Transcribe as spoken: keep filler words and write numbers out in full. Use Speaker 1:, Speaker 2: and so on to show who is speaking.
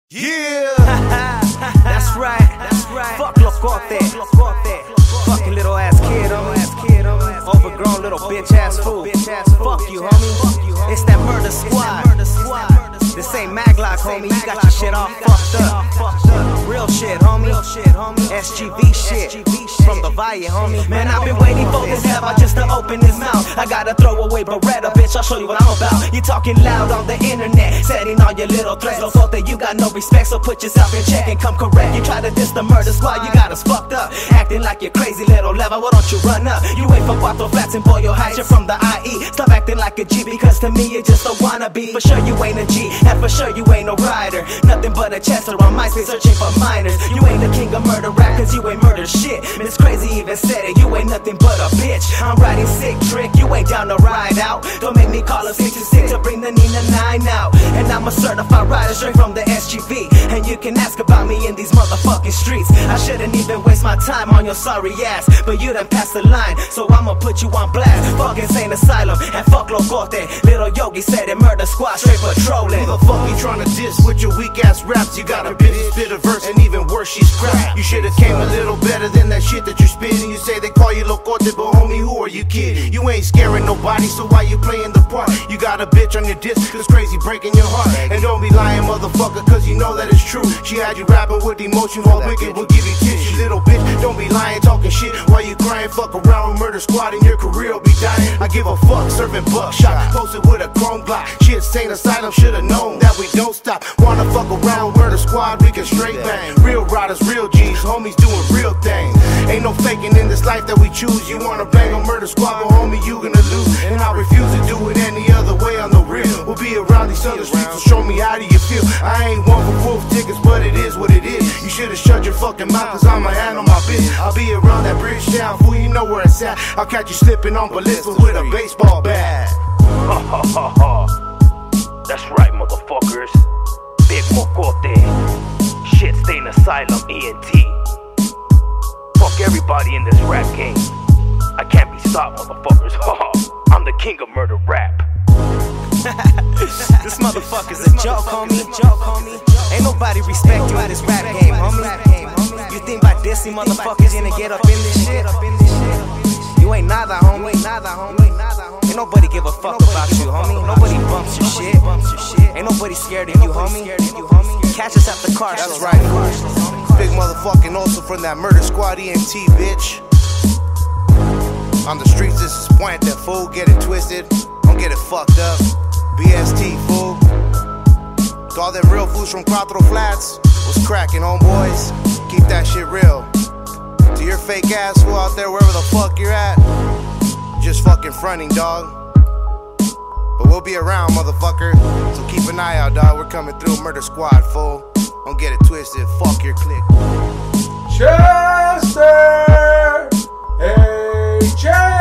Speaker 1: Yeah, that's right, that's right. Fuck Locote, fucking little ass kid, homie. Overgrown little bitch ass fool. Fuck you, homie. It's that murder squad. This ain't Maglock, homie. You got your shit all fucked up. Real shit, homie. S G V shit from the Valle, homie. Man, I've been waiting for this ever just to open his mouth. I gotta throw away Beretta, bitch. I'll show you what I'm about. You talking loud on the internet, setting all your little threats. Don't thought that you got no respect, so put yourself in check and come correct. You try to diss the murder squad, you got us fucked up. Acting like you're crazy little level, why don't you run up? You ain't for Cuatro Flats and Boyle Heights, you're from the I E. Stop acting like a G, because to me you're just a wannabe. For sure you ain't a G, and for sure you ain't no rider. Nothing but a chester on MySpace searching for minors. You ain't the king of murder rap, cause you ain't murder shit. Miss Crazy even said it, you ain't nothing but a bitch. I'm riding sick trick, you ain't down to ride out. Don't make me call a sixty-six to bring the Nina nine out. And I'm a certified rider straight from the S G V. And you can ask about me in these motherfucking streets. I shouldn't even waste my time on your sorry ass, but you done passed the line, so I'ma put you on blast. Fuck Insane Asylum and fuck Locote. Little Yogi said it, murder squad straight patrolling.
Speaker 2: Who the fuck you tryna diss with your weak ass raps? You got a bitch spit a verse, and even worse, she's crap. You should've came a little better than that shit that you're spitting. You say they call you Locote, but homie, who are you kidding? You ain't scaring nobody, so why you playing the part? You got a bitch on your disc, cause Crazy breaking your heart. And don't be lying, motherfucker, cause you know that it's true. She had you rapping with emotion, while Wicked will give you tissue. Little bitch, don't be lying, talking shit while you crying. Fuck around with Murder Squad and your career will be dying. I give a fuck, serving buckshot, posted with a chrome block. Shit, Insane Asylum should've known that we don't stop. Wanna fuck around with Murder Squad, we can straight bang. Real riders, real G's, homies doing real things. Ain't no faking in this life that we choose. You wanna bang on Murder Squad, but homie, you gonna lose. And I refuse to do it any other way on the real. We'll be around these other streets, so show me how do you feel. I ain't one for wolf tickets, but it is what it is. You should've shut your fucking mouth, cause I'ma handle my bitch. I'll be around that bridge down, fool, you know where it's at. I'll catch you slipping on Ballista with a baseball bat.
Speaker 3: Ha ha ha ha. That's right, motherfuckers. Big Mocote. Shit Stain Asylum, E N T. Fuck everybody in this rap game. I can't be stopped, motherfuckers. I'm the king of murder rap.
Speaker 1: This motherfucker's a joke, homie. Ain't nobody respect you in this rap game, homie. You think by dissing motherfuckers you gonna get up in this shit? You ain't nada, homie. Ain't nobody give a fuck about you, homie. Nobody bumps your shit. Ain't nobody scared of you, homie. Catch us at the car show.
Speaker 2: That's right, fool. Big motherfucking also from that Murder Squad E N T, bitch. On the streets, this is Puente, fool. Get it twisted. Don't get it fucked up. B S T, fool. To all them real fools from Cuatro Flats, what's cracking, homeboys? Keep that shit real. To your fake ass fool out there, wherever the fuck you're at, just fucking fronting, dog. But we'll be around, motherfucker. So keep an eye out, dog. We're coming through, Murder Squad, fool. Don't get it twisted. Fuck your clique.
Speaker 4: Chester, hey, Chester.